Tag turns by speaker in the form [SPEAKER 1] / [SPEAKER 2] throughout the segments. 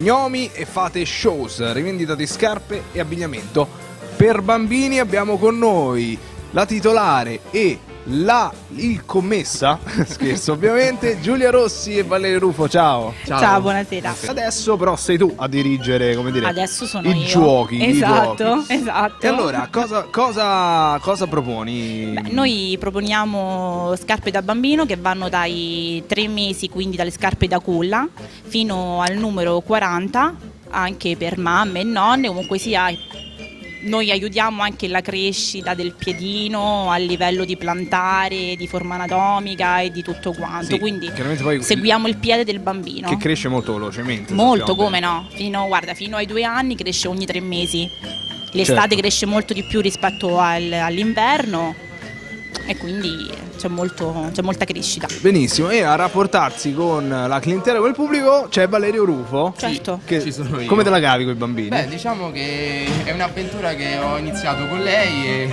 [SPEAKER 1] Gnomi e Fate Shows, rivendita di scarpe e abbigliamento per bambini. Abbiamo con noi la titolare e il commessa, scherzo ovviamente, Giulia Rossi e Valerio Rufo. Ciao.
[SPEAKER 2] Ciao, buonasera.
[SPEAKER 1] Adesso però sei tu a dirigere, come dire,
[SPEAKER 2] adesso sono
[SPEAKER 1] i
[SPEAKER 2] io.
[SPEAKER 1] giochi.
[SPEAKER 2] Esatto.
[SPEAKER 1] E allora, cosa proponi?
[SPEAKER 2] Beh, noi proponiamo scarpe da bambino che vanno dai 3 mesi, quindi dalle scarpe da culla, fino al numero 40, anche per mamme e nonne, comunque sia. Noi aiutiamo anche la crescita del piedino a livello di plantare, di forma anatomica e di tutto quanto, sì, quindi poi seguiamo il piede del bambino.
[SPEAKER 1] Che cresce molto velocemente.
[SPEAKER 2] Molto, come no? Fino ai 2 anni cresce ogni 3 mesi. L'estate cresce molto di più rispetto all'inverno e quindi c'è molta crescita.
[SPEAKER 1] Benissimo, e a rapportarsi con la clientela, con il pubblico, c'è Valerio Rufo.
[SPEAKER 2] Certo.
[SPEAKER 1] Che
[SPEAKER 3] ci sono io.
[SPEAKER 1] Come te la cavi con i bambini?
[SPEAKER 3] Beh, diciamo che è un'avventura che ho iniziato con lei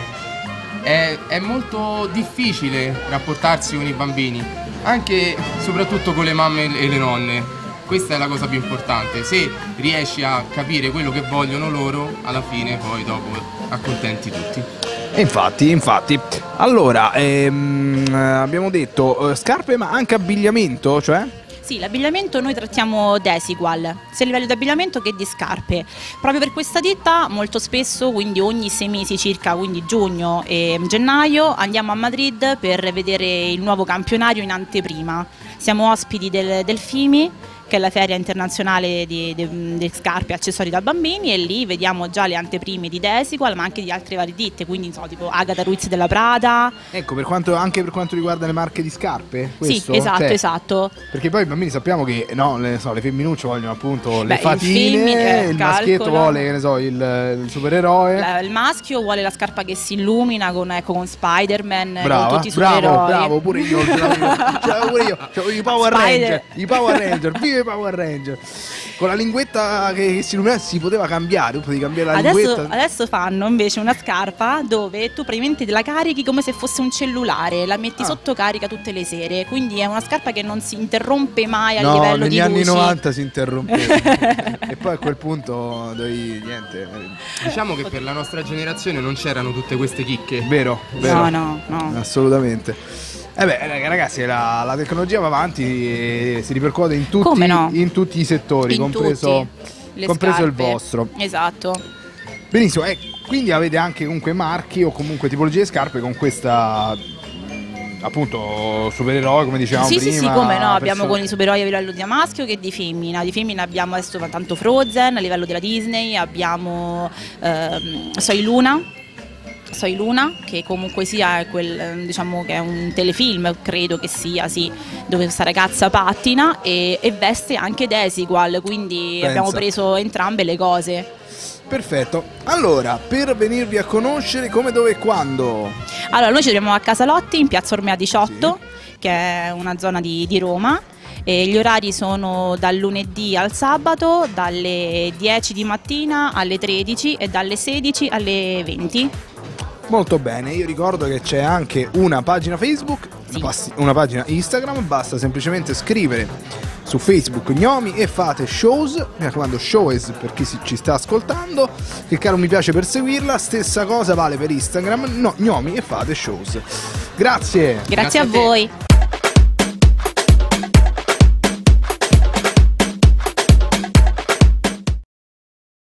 [SPEAKER 3] e è molto difficile rapportarsi con i bambini, anche soprattutto con le mamme e le nonne. Questa è la cosa più importante. Se riesci a capire quello che vogliono loro, alla fine poi dopo accontenti tutti.
[SPEAKER 1] Infatti, allora abbiamo detto scarpe, ma anche abbigliamento, cioè?
[SPEAKER 2] Sì, l'abbigliamento noi trattiamo Desigual, sia a livello di abbigliamento che di scarpe. Proprio per questa ditta molto spesso, quindi ogni 6 mesi circa, quindi giugno e gennaio, andiamo a Madrid per vedere il nuovo campionario in anteprima. Siamo ospiti del FIMI, che è la Feria Internazionale di Scarpe e Accessori da Bambini, e lì vediamo già le anteprime di Desigual, ma anche di altre varie ditte, quindi tipo Agatha Ruiz della Prada.
[SPEAKER 1] Ecco, anche per quanto riguarda le marche di scarpe?
[SPEAKER 2] Questo? Sì, esatto.
[SPEAKER 1] Perché poi i bambini sappiamo che le femminucce vogliono appunto le fatine, il maschietto vuole, che ne so, il supereroe.
[SPEAKER 2] Il maschio vuole la scarpa che si illumina con Spider-Man, con tutti i
[SPEAKER 1] supereroi.
[SPEAKER 2] Bravo,
[SPEAKER 1] pure io. C'avevo i Power Ranger, vive Power Ranger. Con la linguetta che si illuminava si poteva cambiare, tu potevi cambiare la linguetta.
[SPEAKER 2] Adesso fanno invece una scarpa dove tu praticamente te la carichi come se fosse un cellulare, la metti sotto carica tutte le sere, quindi è una scarpa che non si interrompe mai a livello di luci.
[SPEAKER 1] Negli anni 90 si interrompeva e poi a quel punto niente.
[SPEAKER 3] Diciamo che per la nostra generazione non c'erano tutte queste chicche.
[SPEAKER 1] Vero?
[SPEAKER 2] No.
[SPEAKER 1] Assolutamente. Ragazzi, la tecnologia va avanti e si ripercuote in tutti i settori, compreso il vostro.
[SPEAKER 2] Esatto.
[SPEAKER 1] Benissimo, quindi avete anche comunque marchi o comunque tipologie di scarpe con questa appunto supereroi, come dicevamo prima.
[SPEAKER 2] Sì, come no, abbiamo con i supereroi a livello di maschio che di femmina. Di femmina abbiamo adesso tanto Frozen, a livello della Disney abbiamo Soy Luna, che comunque sia diciamo che è un telefilm, credo che sia, sì, dove questa ragazza pattina e veste anche Desigual, quindi abbiamo preso entrambe le cose.
[SPEAKER 1] Perfetto. Allora, per venirvi a conoscere, come, dove e quando?
[SPEAKER 2] Allora, noi ci troviamo a Casalotti, in piazza Ormea 18, che è una zona di Roma. E gli orari sono dal lunedì al sabato, dalle 10 di mattina alle 13 e dalle 16 alle 20.
[SPEAKER 1] Molto bene, io ricordo che c'è anche una pagina Facebook, una pagina Instagram, basta semplicemente scrivere su Facebook Gnomi e Fate Shows, mi raccomando shows per chi ci sta ascoltando, cliccare un mi piace per seguirla, stessa cosa vale per Instagram, Gnomi e Fate Shows. Grazie
[SPEAKER 2] a voi.